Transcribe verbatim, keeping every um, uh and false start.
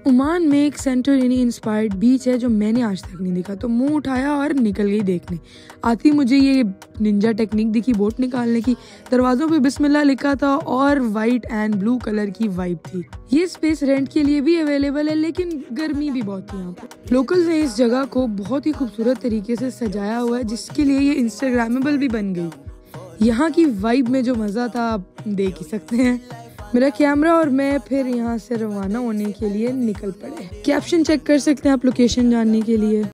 Oman में एक Santorini inspired बीच है जो मैंने आज तक नहीं देखा, तो मुंह उठाया और निकल गई देखने। आती मुझे ये निंजा टेक्निक दिखी बोट निकालने की। दरवाजों पे बिस्मिल्लाह लिखा था और वाइट एंड ब्लू कलर की वाइब थी। ये स्पेस रेंट के लिए भी अवेलेबल है, लेकिन गर्मी भी बहुत थी यहाँ पे। लोकल्स ने इस जगह को बहुत ही खूबसूरत तरीके से सजाया हुआ है, जिसके लिए ये इंस्टाग्रामेबल भी बन गई। यहाँ की वाइब में जो मजा था आप देख ही सकते हैं। मेरा कैमरा और मैं फिर यहाँ से रवाना होने के लिए निकल पड़े। कैप्शन चेक कर सकते हैं आप लोकेशन जानने के लिए।